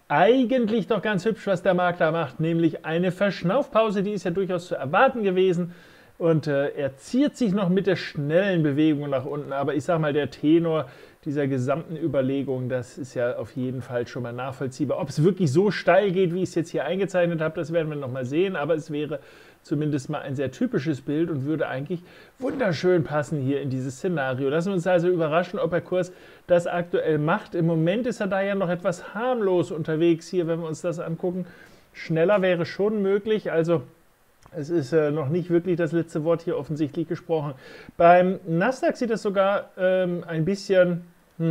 eigentlich doch ganz hübsch, was der Markt da macht, nämlich eine Verschnaufpause, die ist ja durchaus zu erwarten gewesen. Und er ziert sich noch mit der schnellen Bewegung nach unten. Aber ich sage mal, der Tenor dieser gesamten Überlegung, das ist ja auf jeden Fall schon mal nachvollziehbar. Ob es wirklich so steil geht, wie ich es jetzt hier eingezeichnet habe, das werden wir noch mal sehen. Aber es wäre zumindest mal ein sehr typisches Bild und würde eigentlich wunderschön passen hier in dieses Szenario. Lassen wir uns also überraschen, ob der Kurs das aktuell macht. Im Moment ist er da ja noch etwas harmlos unterwegs hier, wenn wir uns das angucken. Schneller wäre schon möglich, also es ist noch nicht wirklich das letzte Wort hier offensichtlich gesprochen. Beim Nasdaq sieht es sogar ein bisschen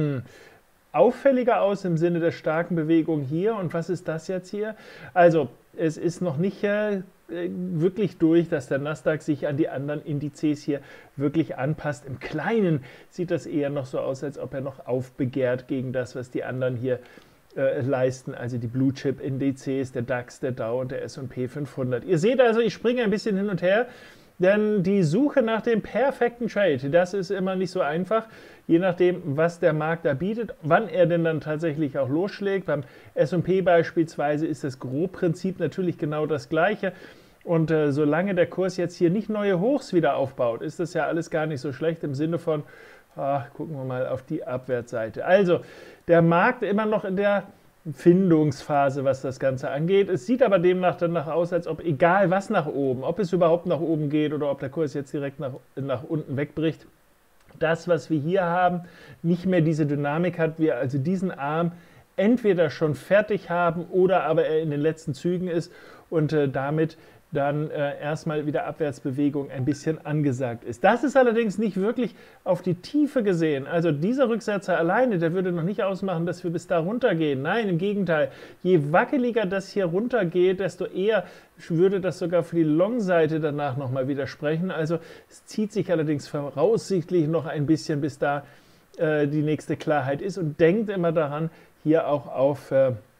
auffälliger aus im Sinne der starken Bewegung hier. Und was ist das jetzt hier? Also es ist noch nicht wirklich durch, dass der Nasdaq sich an die anderen Indizes hier wirklich anpasst. Im Kleinen sieht das eher noch so aus, als ob er noch aufbegehrt gegen das, was die anderen hier leisten, also die Blue-Chip-Indizes, der DAX, der Dow und der S&P 500. Ihr seht also, ich springe ein bisschen hin und her, denn die Suche nach dem perfekten Trade, das ist immer nicht so einfach, je nachdem, was der Markt da bietet, wann er denn dann tatsächlich auch losschlägt. Beim S&P beispielsweise ist das Grobprinzip natürlich genau das gleiche. Und solange der Kurs jetzt hier nicht neue Hochs wieder aufbaut, ist das ja alles gar nicht so schlecht im Sinne von, gucken wir mal auf die Abwärtsseite. Also der Markt immer noch in der Findungsphase, was das Ganze angeht. Es sieht aber demnach danach aus, als ob egal was nach oben, ob es überhaupt nach oben geht oder ob der Kurs jetzt direkt nach unten wegbricht, das, was wir hier haben, nicht mehr diese Dynamik hat, wir also diesen Arm entweder schon fertig haben oder aber er in den letzten Zügen ist und damit dann erstmal wieder Abwärtsbewegung ein bisschen angesagt ist. Das ist allerdings nicht wirklich auf die Tiefe gesehen. Also dieser Rücksetzer alleine, der würde noch nicht ausmachen, dass wir bis da runtergehen. Nein, im Gegenteil. Je wackeliger das hier runtergeht, desto eher würde das sogar für die Long-Seite danach nochmal widersprechen. Also es zieht sich allerdings voraussichtlich noch ein bisschen, bis da die nächste Klarheit ist. Und denkt immer daran, hier auch auf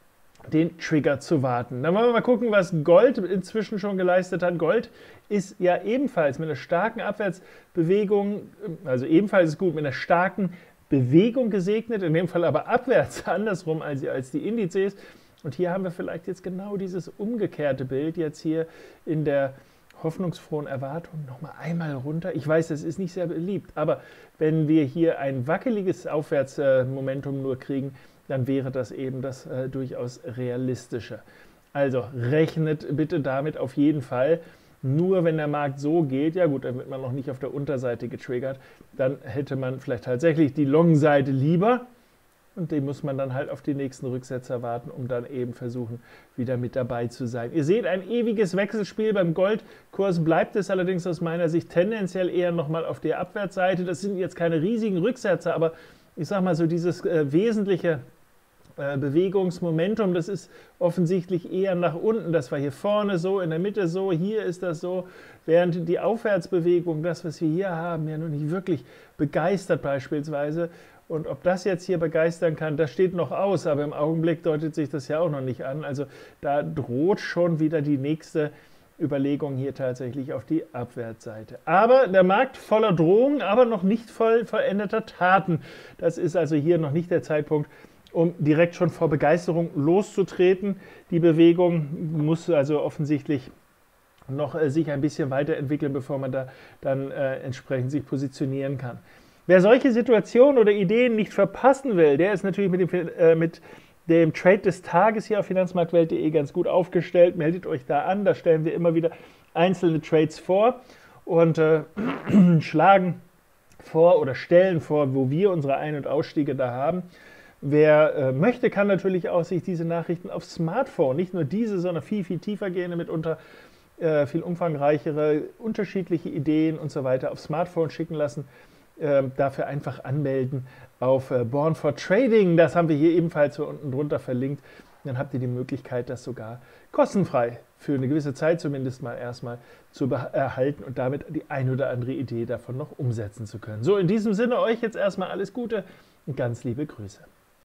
den Trigger zu warten. Dann wollen wir mal gucken, was Gold inzwischen schon geleistet hat. Gold ist ja ebenfalls mit einer starken Abwärtsbewegung, also ebenfalls ist gut, mit einer starken Bewegung gesegnet, in dem Fall aber abwärts, andersrum als die Indizes. Und hier haben wir vielleicht jetzt genau dieses umgekehrte Bild, jetzt hier in der hoffnungsfrohen Erwartung nochmal einmal runter. Ich weiß, das ist nicht sehr beliebt, aber wenn wir hier ein wackeliges Aufwärtsmomentum nur kriegen, dann wäre das eben das durchaus realistische. Also rechnet bitte damit auf jeden Fall. Nur wenn der Markt so geht, ja gut, dann wird man noch nicht auf der Unterseite getriggert, dann hätte man vielleicht tatsächlich die Long-Seite lieber und die muss man dann halt auf die nächsten Rücksetzer warten, um dann eben versuchen, wieder mit dabei zu sein. Ihr seht ein ewiges Wechselspiel, beim Goldkurs bleibt es allerdings aus meiner Sicht tendenziell eher nochmal auf der Abwärtsseite. Das sind jetzt keine riesigen Rücksetzer, aber ich sag mal so dieses wesentliche Bewegungsmomentum, das ist offensichtlich eher nach unten. Das war hier vorne so, in der Mitte so, hier ist das so, während die Aufwärtsbewegung, das, was wir hier haben, ja noch nicht wirklich begeistert beispielsweise. Und ob das jetzt hier begeistern kann, das steht noch aus, aber im Augenblick deutet sich das ja auch noch nicht an. Also da droht schon wieder die nächste Überlegung hier tatsächlich auf die Abwärtsseite. Aber der Markt voller Drohungen, aber noch nicht voll vollendeter Taten. Das ist also hier noch nicht der Zeitpunkt, um direkt schon vor Begeisterung loszutreten. Die Bewegung muss also offensichtlich noch sich ein bisschen weiterentwickeln, bevor man da dann entsprechend sich positionieren kann. Wer solche Situationen oder Ideen nicht verpassen will, der ist natürlich mit dem Trade des Tages hier auf finanzmarktwelt.de ganz gut aufgestellt. Meldet euch da an, da stellen wir immer wieder einzelne Trades vor und schlagen vor oder stellen vor, wo wir unsere Ein- und Ausstiege da haben. Wer möchte, kann natürlich auch sich diese Nachrichten auf Smartphone, nicht nur diese, sondern viel, viel tiefer gehende, mitunter viel umfangreichere, unterschiedliche Ideen und so weiter auf Smartphone schicken lassen. Dafür einfach anmelden auf Born for Trading. Das haben wir hier ebenfalls so unten drunter verlinkt. Dann habt ihr die Möglichkeit, das sogar kostenfrei für eine gewisse Zeit zumindest mal erstmal zu erhalten und damit die ein oder andere Idee davon noch umsetzen zu können. So, in diesem Sinne euch jetzt erstmal alles Gute und ganz liebe Grüße.